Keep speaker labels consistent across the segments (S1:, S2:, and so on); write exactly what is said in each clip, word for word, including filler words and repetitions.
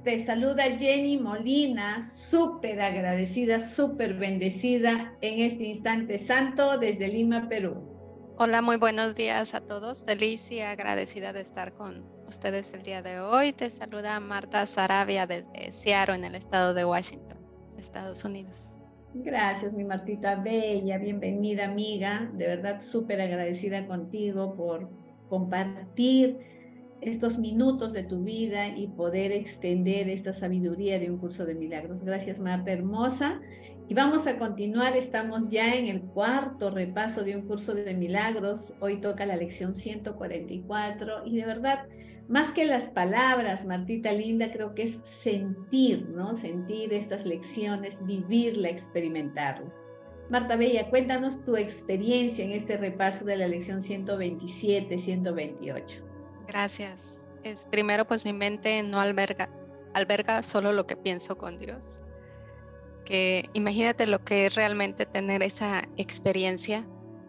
S1: Te saluda Jenny Molina, súper agradecida, súper bendecida en este instante santo desde Lima, Perú.
S2: Hola, muy buenos días a todos. Feliz y agradecida de estar con ustedes el día de hoy. Te saluda Marta Saravia desde Seattle, en el estado de Washington, Estados Unidos.
S1: Gracias, mi Martita Bella, bienvenida amiga, de verdad súper agradecida contigo por compartir estos minutos de tu vida y poder extender esta sabiduría de un curso de milagros. Gracias, Marta hermosa. Y vamos a continuar, estamos ya en el cuarto repaso de un curso de milagros. Hoy toca la lección ciento cuarenta y cuatro y de verdad, más que las palabras, Martita linda, creo que es sentir, ¿no? Sentir estas lecciones, vivirla, experimentarla. Marta Bella, cuéntanos tu experiencia en este repaso de la lección ciento veintisiete, ciento veintiocho.
S2: Gracias. Es, primero, pues mi mente no alberga, alberga solo lo que pienso con Dios. Que imagínate lo que es realmente tener esa experiencia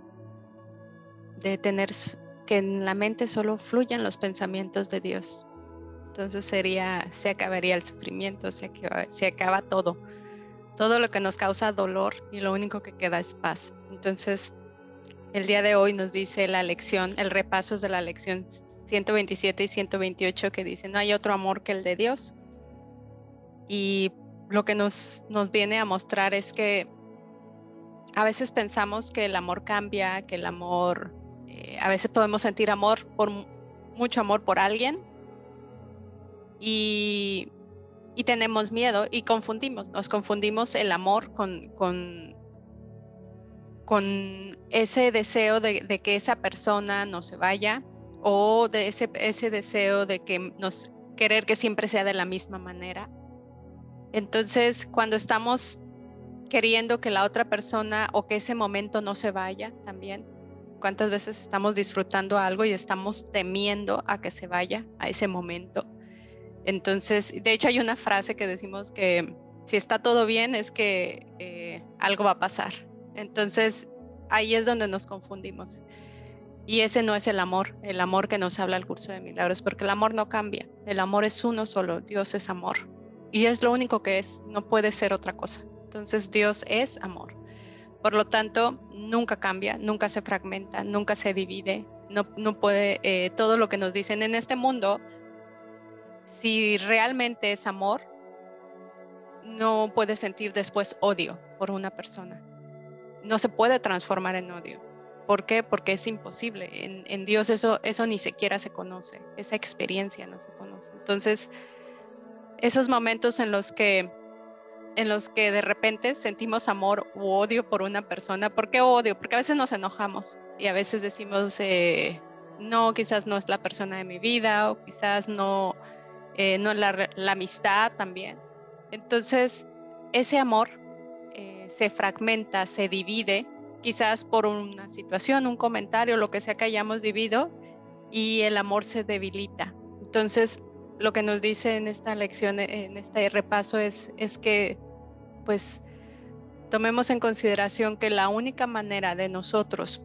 S2: de tener que en la mente solo fluyan los pensamientos de Dios. Entonces sería, se acabaría el sufrimiento, se acaba, se acaba todo, todo lo que nos causa dolor y lo único que queda es paz. Entonces, el día de hoy nos dice la lección, el repaso es de la lección ciento veintisiete y ciento veintiocho que dice, no hay otro amor que el de Dios. Y lo que nos, nos viene a mostrar es que a veces pensamos que el amor cambia, que el amor, eh, a veces podemos sentir amor por mucho amor por alguien y, y tenemos miedo y confundimos, nos confundimos el amor con, con, con ese deseo de, de que esa persona no se vaya o de ese, ese deseo de que nos querer que siempre sea de la misma manera. Entonces, cuando estamos queriendo que la otra persona o que ese momento no se vaya también, ¿cuántas veces estamos disfrutando algo y estamos temiendo a que se vaya a ese momento? Entonces, de hecho hay una frase que decimos que si está todo bien es que eh, algo va a pasar. Entonces, ahí es donde nos confundimos. Y ese no es el amor, el amor que nos habla el curso de milagros, porque el amor no cambia. El amor es uno solo, Dios es amor. Y es lo único que es, no puede ser otra cosa. Entonces, Dios es amor. Por lo tanto, nunca cambia, nunca se fragmenta, nunca se divide. No, no puede, eh, todo lo que nos dicen en este mundo, si realmente es amor, no puede sentir después odio por una persona. No se puede transformar en odio. ¿Por qué? Porque es imposible. En, en Dios eso, eso ni siquiera se conoce. Esa experiencia no se conoce. Entonces, esos momentos en los que, en los que de repente sentimos amor u odio por una persona. ¿Por qué odio? Porque a veces nos enojamos y a veces decimos, eh, no, quizás no es la persona de mi vida o quizás no, eh, no es la, la amistad también. Entonces, ese amor eh, se fragmenta, se divide, quizás por una situación, un comentario, lo que sea que hayamos vivido, y el amor se debilita. Entonces, lo que nos dice en esta lección, en este repaso, es, es que, pues, tomemos en consideración que la única manera de nosotros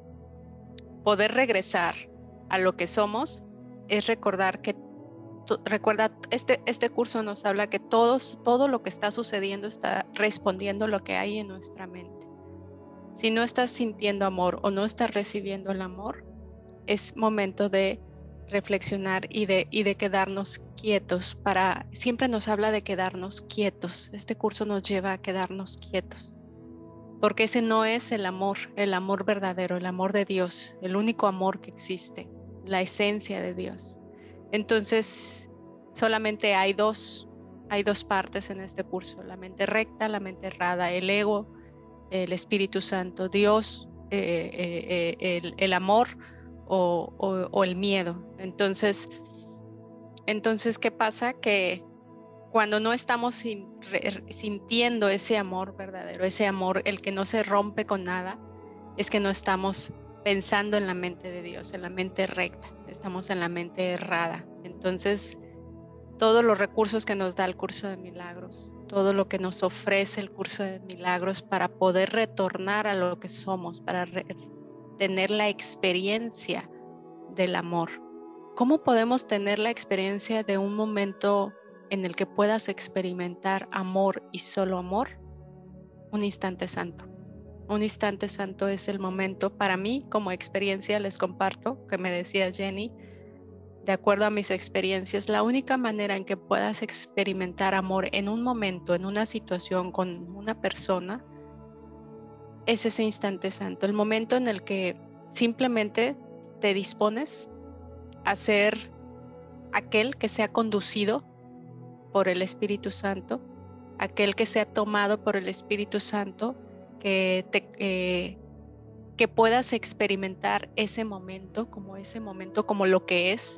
S2: poder regresar a lo que somos es recordar que recuerda, este, este curso nos habla que todos, todo lo que está sucediendo está respondiendo lo que hay en nuestra mente. Si no estás sintiendo amor o no estás recibiendo el amor, es momento de reflexionar y de, y de quedarnos quietos. Para, siempre nos habla de quedarnos quietos. Este curso nos lleva a quedarnos quietos. Porque ese no es el amor, el amor verdadero, el amor de Dios, el único amor que existe, la esencia de Dios. Entonces, solamente hay dos, hay dos partes en este curso, la mente recta, la mente errada, el ego, el Espíritu Santo, Dios, eh, eh, eh, el, el amor o, o, o el miedo. Entonces, entonces, ¿qué pasa? Que cuando no estamos sin, re, sintiendo ese amor verdadero, ese amor, el que no se rompe con nada, es que no estamos pensando en la mente de Dios, en la mente recta, estamos en la mente errada. Entonces, todos los recursos que nos da el curso de milagros, todo lo que nos ofrece el curso de milagros para poder retornar a lo que somos, para re- tener la experiencia del amor. ¿Cómo podemos tener la experiencia de un momento en el que puedas experimentar amor y solo amor, un instante santo. Un instante santo es el momento, para mí, como experiencia, les comparto, que me decía Jenny, de acuerdo a mis experiencias, la única manera en que puedas experimentar amor en un momento, en una situación con una persona, es ese instante santo, el momento en el que simplemente te dispones a ser aquel que sea conducido por el Espíritu Santo, aquel que sea tomado por el Espíritu Santo, que, te, eh, que puedas experimentar ese momento como ese momento, como lo que es,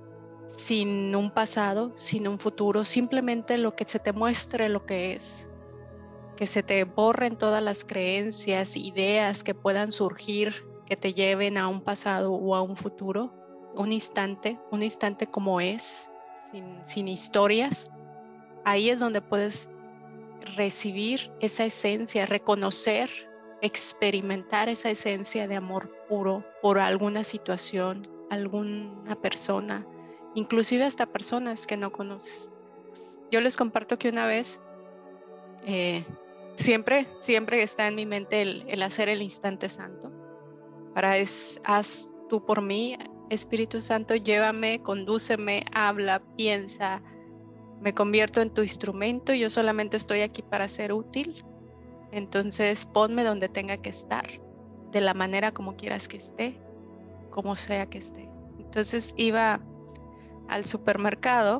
S2: sin un pasado, sin un futuro, simplemente lo que se te muestre lo que es, que se te borren todas las creencias, ideas que puedan surgir, que te lleven a un pasado o a un futuro, un instante, un instante como es, sin, sin historias. Ahí es donde puedes recibir esa esencia, reconocer, experimentar esa esencia de amor puro por alguna situación, alguna persona, inclusive hasta personas que no conoces. Yo les comparto que una vez, eh, siempre, siempre está en mi mente el, el hacer el instante santo. Para es, haz tú por mí, Espíritu Santo, llévame, condúceme, habla, piensa, me convierto en tu instrumento, yo solamente estoy aquí para ser útil, entonces ponme donde tenga que estar, de la manera como quieras que esté, como sea que esté. Entonces iba al supermercado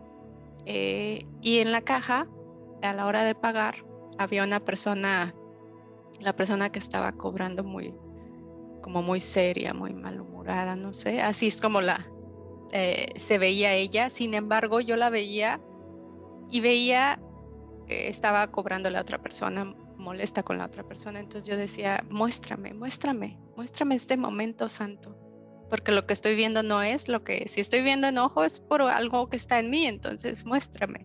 S2: eh, y en la caja, a la hora de pagar, había una persona, la persona que estaba cobrando muy, como muy seria, muy malhumorada, no sé, así es como la, eh, se veía ella. Sin embargo, yo la veía y veía que estaba cobrando la otra persona, molesta con la otra persona. Entonces yo decía, muéstrame, muéstrame, muéstrame este momento santo, porque lo que estoy viendo no es lo que, si estoy viendo enojo es por algo que está en mí, entonces muéstrame.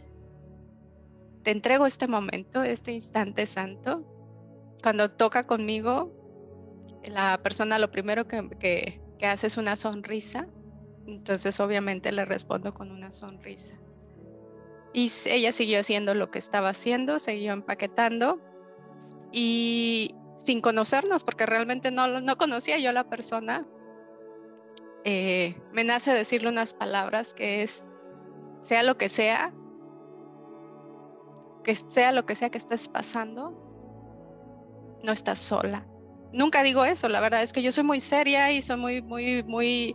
S2: Te entrego este momento, este instante santo. Cuando toca conmigo, la persona lo primero que, que, que hace es una sonrisa, entonces obviamente le respondo con una sonrisa. Y ella siguió haciendo lo que estaba haciendo, siguió empaquetando y sin conocernos, porque realmente no, no conocía yo a la persona, eh, me nace decirle unas palabras que es, sea lo que sea, que sea lo que sea que estés pasando, no estás sola. Nunca digo eso, la verdad es que yo soy muy seria y soy muy, muy, muy,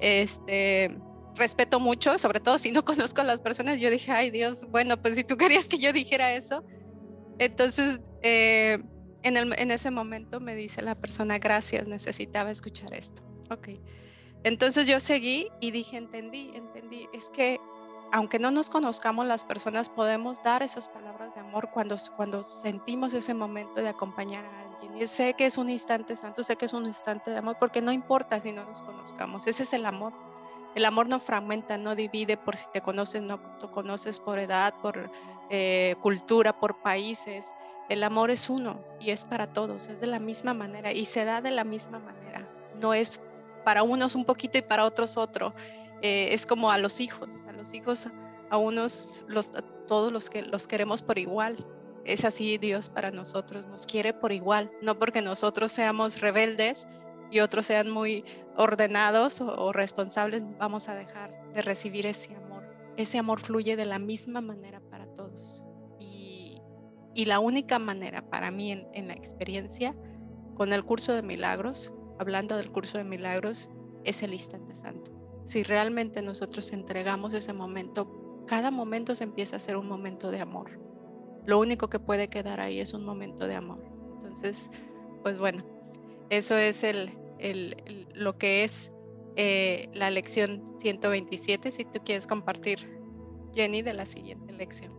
S2: este, respeto mucho, sobre todo si no conozco a las personas. Yo dije, ay Dios, bueno, pues si tú querías que yo dijera eso. Entonces, eh, en, el, en ese momento me dice la persona, gracias, necesitaba escuchar esto. Ok. Entonces yo seguí y dije, entendí, entendí. Es que aunque no nos conozcamos, las personas podemos dar esas palabras de amor cuando, cuando sentimos ese momento de acompañar a alguien. Y sé que es un instante santo, sé que es un instante de amor, porque no importa si no nos conozcamos. Ese es el amor. El amor no fragmenta, no divide por si te conoces, no te conoces, por edad, por eh, cultura, por países. El amor es uno y es para todos, es de la misma manera y se da de la misma manera. No es para unos un poquito y para otros otro. Eh, es como a los hijos, a los hijos, a unos, los, a todos los que los queremos por igual. Es así Dios para nosotros, nos quiere por igual, no porque nosotros seamos rebeldes y otros sean muy ordenados o, o responsables, vamos a dejar de recibir ese amor. Ese amor fluye de la misma manera para todos. Y, y la única manera para mí en, en la experiencia con el curso de milagros, hablando del curso de milagros, es el instante santo. Si realmente nosotros entregamos ese momento, cada momento se empieza a ser un momento de amor. Lo único que puede quedar ahí es un momento de amor. Entonces, pues bueno, eso es el, el, el, lo que es eh, la lección ciento veintisiete. Si tú quieres compartir, Jenny, de la siguiente lección.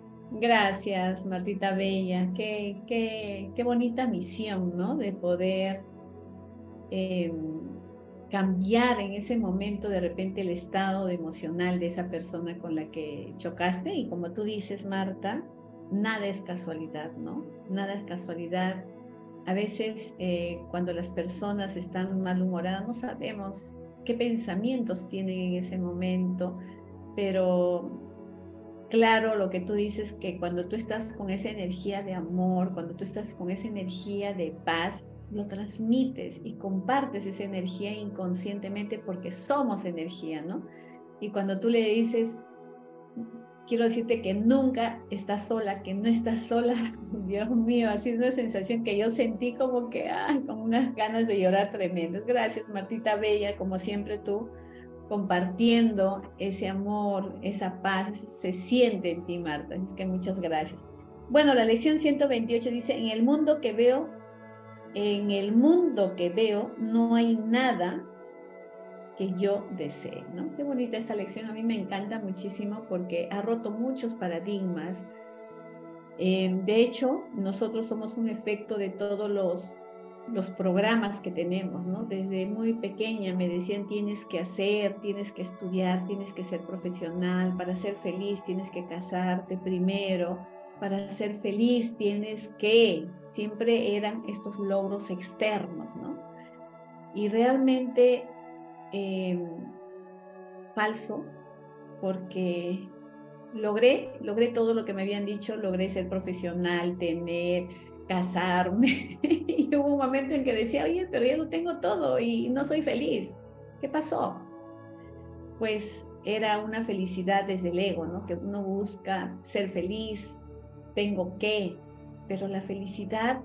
S1: Gracias, Martita Bella. Qué, qué, qué bonita misión, ¿no? De poder eh, cambiar en ese momento de repente el estado emocional de esa persona con la que chocaste. Y como tú dices, Marta, nada es casualidad, ¿no? Nada es casualidad. A veces eh, cuando las personas están malhumoradas no sabemos qué pensamientos tienen en ese momento, pero claro lo que tú dices, que cuando tú estás con esa energía de amor, cuando tú estás con esa energía de paz, lo transmites y compartes esa energía inconscientemente porque somos energía, ¿no? Y cuando tú le dices, quiero decirte que nunca estás sola, que no estás sola, Dios mío, ha sido una sensación que yo sentí como que, ay, con unas ganas de llorar tremendas. Gracias, Martita Bella, como siempre tú, compartiendo ese amor, esa paz, se siente en ti, Marta, así es que muchas gracias. Bueno, la lección ciento veintiocho dice, en el mundo que veo, en el mundo que veo, no hay nada que yo desee, ¿no? Qué bonita esta lección, a mí me encanta muchísimo porque ha roto muchos paradigmas. Eh, de hecho, nosotros somos un efecto de todos los, los programas que tenemos, ¿no? Desde muy pequeña me decían, tienes que hacer, tienes que estudiar, tienes que ser profesional, para ser feliz tienes que casarte primero, para ser feliz tienes que, siempre eran estos logros externos, ¿no? Y realmente eh, falso, porque logré, logré todo lo que me habían dicho, logré ser profesional, tener, casarme, y hubo un momento en que decía, oye, pero ya lo tengo todo y no soy feliz. ¿Qué pasó? Pues era una felicidad desde el ego, ¿no? Que uno busca ser feliz, tengo que, pero la felicidad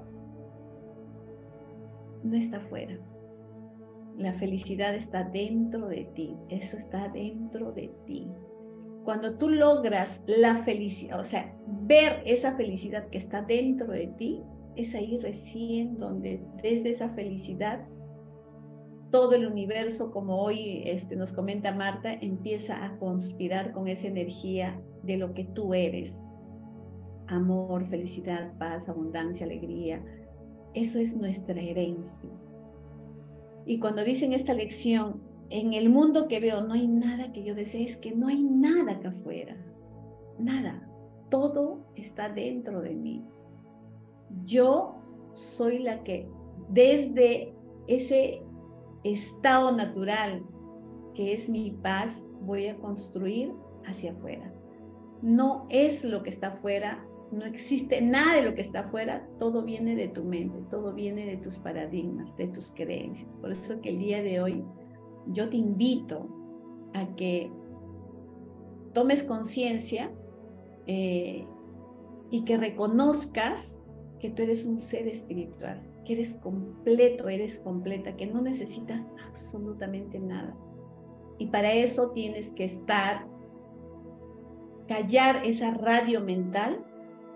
S1: no está afuera. La felicidad está dentro de ti, eso está dentro de ti. Cuando tú logras la felicidad, o sea, ver esa felicidad que está dentro de ti, es ahí recién donde desde esa felicidad todo el universo, como hoy este, nos comenta Marta, empieza a conspirar con esa energía de lo que tú eres. Amor, felicidad, paz, abundancia, alegría. Eso es nuestra herencia. Y cuando dicen esta lección, en el mundo que veo no hay nada que yo desee, es que no hay nada acá afuera. Nada. Todo está dentro de mí. Yo soy la que desde ese estado natural que es mi paz voy a construir hacia afuera. No es lo que está afuera, no existe nada de lo que está afuera, todo viene de tu mente, todo viene de tus paradigmas, de tus creencias. Por eso que el día de hoy yo te invito a que tomes conciencia eh, y que reconozcas que tú eres un ser espiritual, que eres completo, eres completa, que no necesitas absolutamente nada. Y para eso tienes que estar, callar esa radio mental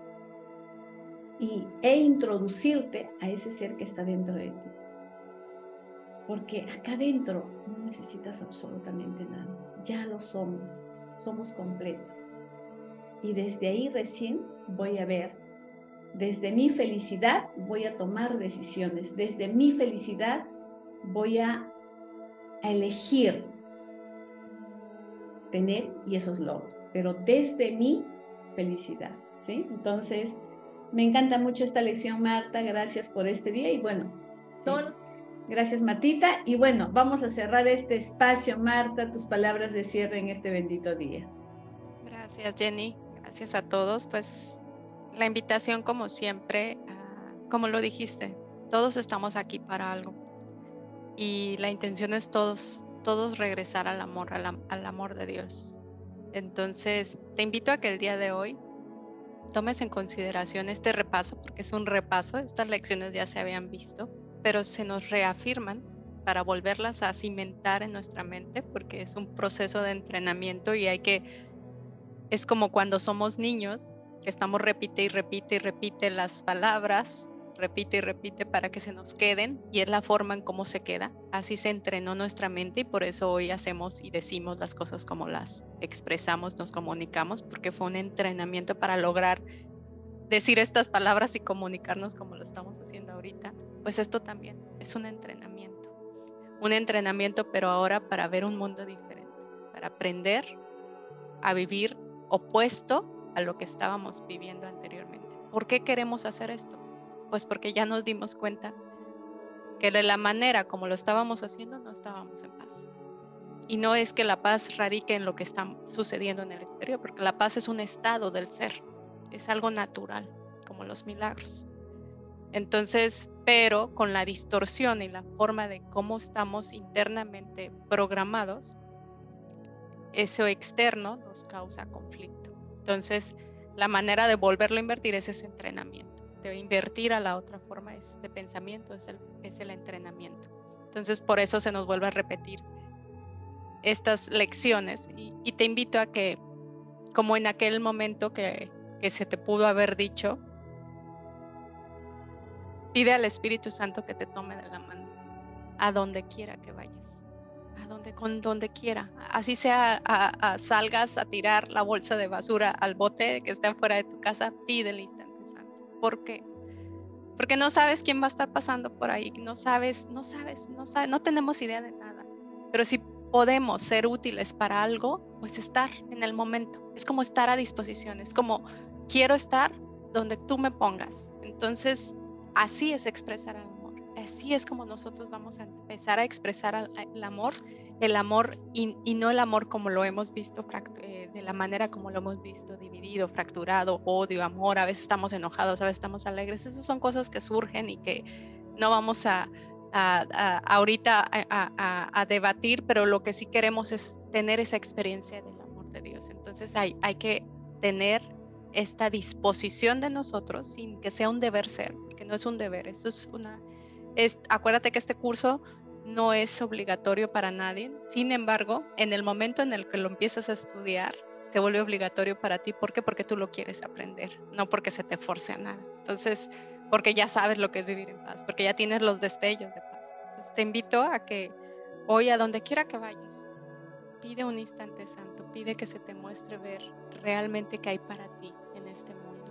S1: y, e introducirte a ese ser que está dentro de ti. Porque acá dentro no necesitas absolutamente nada, ya lo somos, somos completas. Y desde ahí recién voy a ver, desde mi felicidad voy a tomar decisiones, desde mi felicidad voy a, a elegir tener y esos logros, pero desde mi felicidad, ¿sí? Entonces, me encanta mucho esta lección, Marta, gracias por este día y bueno, todos, gracias Martita, y bueno, vamos a cerrar este espacio, Marta, tus palabras de cierre en este bendito día.
S2: Gracias, Jenny, gracias a todos, pues la invitación como siempre, uh, como lo dijiste, todos estamos aquí para algo y la intención es todos, todos regresar al amor, al, al amor de Dios. Entonces, te invito a que el día de hoy tomes en consideración este repaso, porque es un repaso, estas lecciones ya se habían visto, pero se nos reafirman para volverlas a cimentar en nuestra mente, porque es un proceso de entrenamiento y hay que, es como cuando somos niños, que estamos repite y repite y repite las palabras, repite y repite para que se nos queden, y es la forma en cómo se queda. Así se entrenó nuestra mente y por eso hoy hacemos y decimos las cosas como las expresamos, nos comunicamos, porque fue un entrenamiento para lograr decir estas palabras y comunicarnos como lo estamos haciendo ahorita. Pues esto también es un entrenamiento, un entrenamiento, pero ahora para ver un mundo diferente, para aprender a vivir opuesto a lo que estábamos viviendo anteriormente. ¿Por qué queremos hacer esto? Pues porque ya nos dimos cuenta que de la manera como lo estábamos haciendo no estábamos en paz. Y no es que la paz radique en lo que está sucediendo en el exterior, porque la paz es un estado del ser, es algo natural, como los milagros. Entonces, pero con la distorsión y la forma de cómo estamos internamente programados, eso externo nos causa conflicto. Entonces, la manera de volverlo a invertir es ese entrenamiento. De invertir a la otra forma es, de pensamiento es el, es el entrenamiento. Entonces, por eso se nos vuelve a repetir estas lecciones. Y, y te invito a que, como en aquel momento que, que se te pudo haber dicho, pide al Espíritu Santo que te tome de la mano a donde quiera que vayas, a donde, con donde quiera. Así sea, a, a salgas a tirar la bolsa de basura al bote que está fuera de tu casa, pide el instante santo. ¿Por qué? Porque no sabes quién va a estar pasando por ahí, no sabes, no sabes, no sabes, no tenemos idea de nada. Pero si podemos ser útiles para algo, pues estar en el momento. Es como estar a disposición, es como quiero estar donde tú me pongas. Entonces, así es expresar el amor. Así es como nosotros vamos a empezar a expresar el amor, el amor y, y no el amor como lo hemos visto, eh, de la manera como lo hemos visto, dividido, fracturado, odio, amor, a veces estamos enojados, a veces estamos alegres. Esas son cosas que surgen y que no vamos a, a, a ahorita a, a, a debatir, pero lo que sí queremos es tener esa experiencia del amor de Dios. Entonces hay, hay que tener esta disposición de nosotros sin que sea un deber ser, porque no es un deber, esto es una... Es, acuérdate que este curso no es obligatorio para nadie. Sin embargo, en el momento en el que lo empiezas a estudiar, se vuelve obligatorio para ti. ¿Por qué? Porque tú lo quieres aprender, no porque se te force a nada. Entonces, porque ya sabes lo que es vivir en paz, porque ya tienes los destellos de paz. Entonces, te invito a que hoy, a donde quiera que vayas, pide un instante santo, pide que se te muestre ver realmente qué hay para ti en este mundo.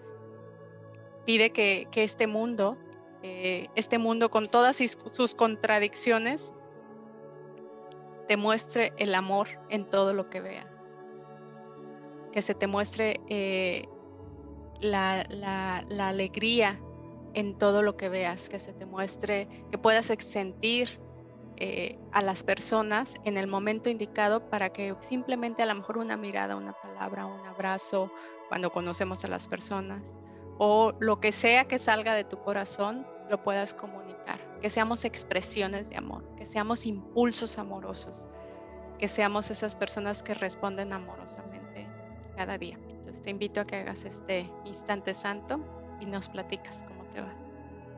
S2: Pide que, que este mundo... Eh, este mundo con todas sus, sus contradicciones te muestre el amor en todo lo que veas, que se te muestre eh, la, la, la alegría en todo lo que veas, que se te muestre, que puedas sentir eh, a las personas en el momento indicado para que simplemente a lo mejor una mirada, una palabra, un abrazo cuando conocemos a las personas o lo que sea que salga de tu corazón lo puedas comunicar, que seamos expresiones de amor, que seamos impulsos amorosos, que seamos esas personas que responden amorosamente cada día. Entonces te invito a que hagas este instante santo y nos platicas cómo te va.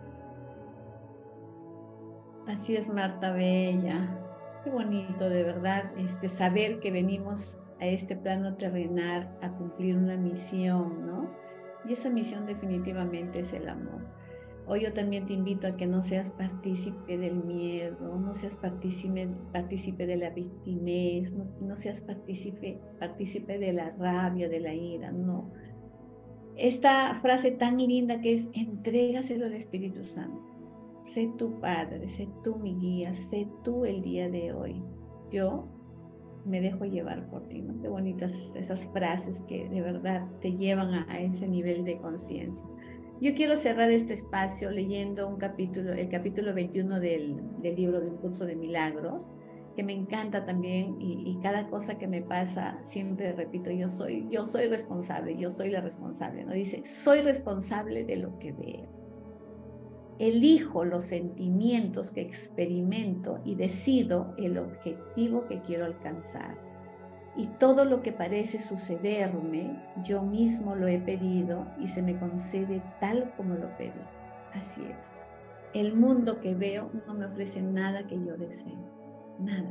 S1: Así es, Marta Bella. Qué bonito, de verdad, este, saber que venimos a este plano terrenal a cumplir una misión, ¿no? Y esa misión definitivamente es el amor. Hoy yo también te invito a que no seas partícipe del miedo, no seas partícipe, partícipe de la victimez, no, no seas partícipe, partícipe de la rabia, de la ira, no. Esta frase tan linda que es, entrégaselo al Espíritu Santo. Sé tu Padre, sé tú mi guía, sé tú el día de hoy. Yo me dejo llevar por ti, ¿no? Qué bonitas esas frases que de verdad te llevan a, a ese nivel de conciencia. Yo quiero cerrar este espacio leyendo un capítulo, el capítulo veintiuno del, del libro de Un Curso de Milagros, que me encanta también y, y cada cosa que me pasa siempre repito, yo soy, yo soy responsable, yo soy la responsable, ¿no? Dice, soy responsable de lo que veo. Elijo los sentimientos que experimento y decido el objetivo que quiero alcanzar. Y todo lo que parece sucederme, yo mismo lo he pedido y se me concede tal como lo pedí. Así es. El mundo que veo no me ofrece nada que yo desee. Nada.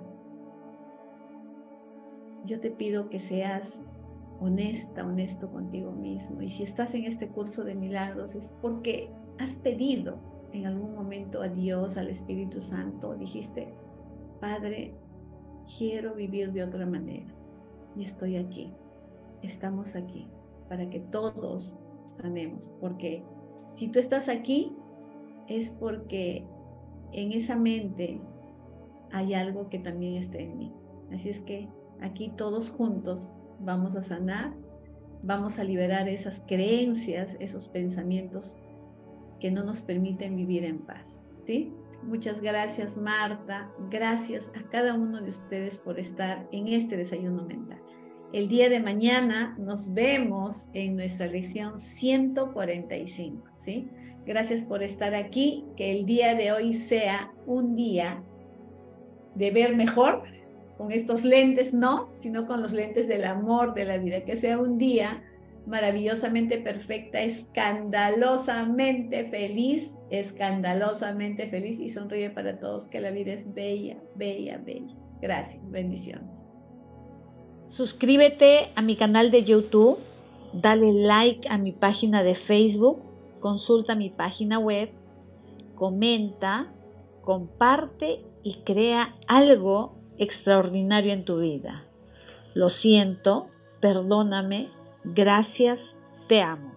S1: Yo te pido que seas honesta, honesto contigo mismo. Y si estás en este curso de milagros es porque has pedido en algún momento a Dios, al Espíritu Santo. Dijiste, Padre, quiero vivir de otra manera. Y estoy aquí, estamos aquí, para que todos sanemos, porque si tú estás aquí, es porque en esa mente hay algo que también está en mí. Así es que aquí todos juntos vamos a sanar, vamos a liberar esas creencias, esos pensamientos que no nos permiten vivir en paz, ¿sí? Muchas gracias, Marta. Gracias a cada uno de ustedes por estar en este desayuno mental. El día de mañana nos vemos en nuestra lección ciento cuarenta y cinco, ¿sí? Gracias por estar aquí. Que el día de hoy sea un día de ver mejor, con estos lentes no, sino con los lentes del amor de la vida. Que sea un día maravillosamente perfecta, escandalosamente feliz, escandalosamente feliz, y sonríe para todos, que la vida es bella, bella, bella. Gracias, bendiciones.
S3: Suscríbete a mi canal de YouTube, dale like a mi página de Facebook, consulta mi página web, comenta, comparte y crea algo extraordinario en tu vida. Lo siento, perdóname, gracias, te amo.